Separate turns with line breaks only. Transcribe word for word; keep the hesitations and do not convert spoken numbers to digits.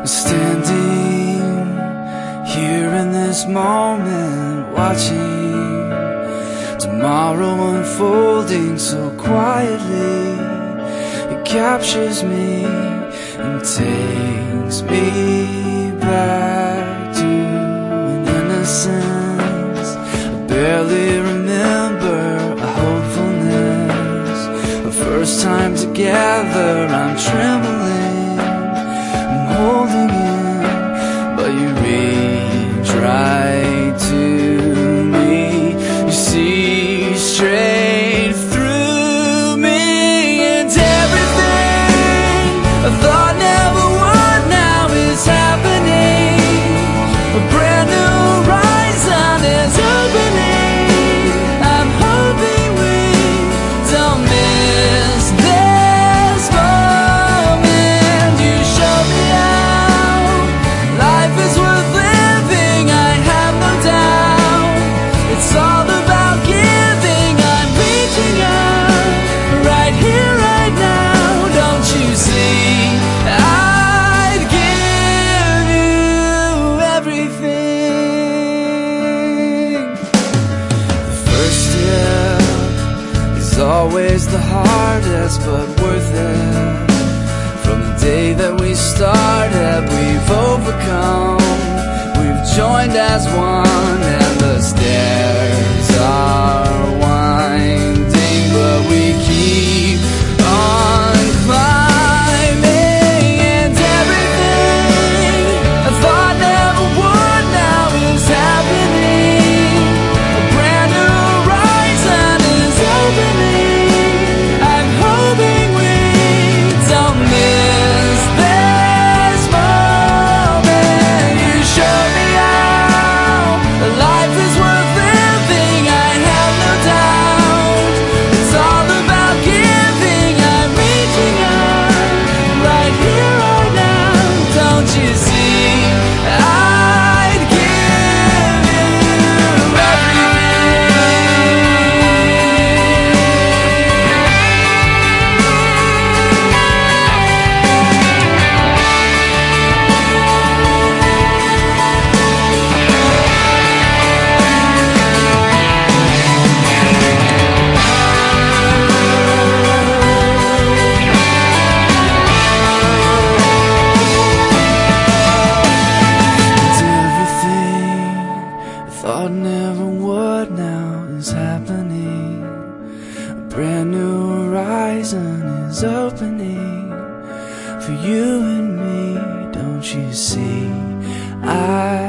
Standing here in this moment, watching tomorrow unfolding so quietly. It captures me and takes me back to an innocence I barely remember, a hopefulness, a first time together. I'm trembling, I'm holding in, but you reach right to me. You see straight through me, and everything I thought never would now is happening. A brand new horizon is opening. I'm hoping we don't miss this moment. You show me how life is worth living, I have no doubt. It's all about giving, I'm reaching out right here, right now. Don't you see? I'd give you everything. The first step is always the hardest, but worth it. From the day that we started, we've overcome, we've joined as one, and the stairs are winding, but we keep on climbing. And everything I thought never would now is happening. A brand new horizon is opening. I'm hoping we don't miss this moment. You show me how life is worth living, I have no doubt. It's all about giving, I'm reaching out right here, right now. Don't you see? I'd give you everything. Everything I thought never would now is happening. A brand new horizon is opening for you and me. Don't you see? I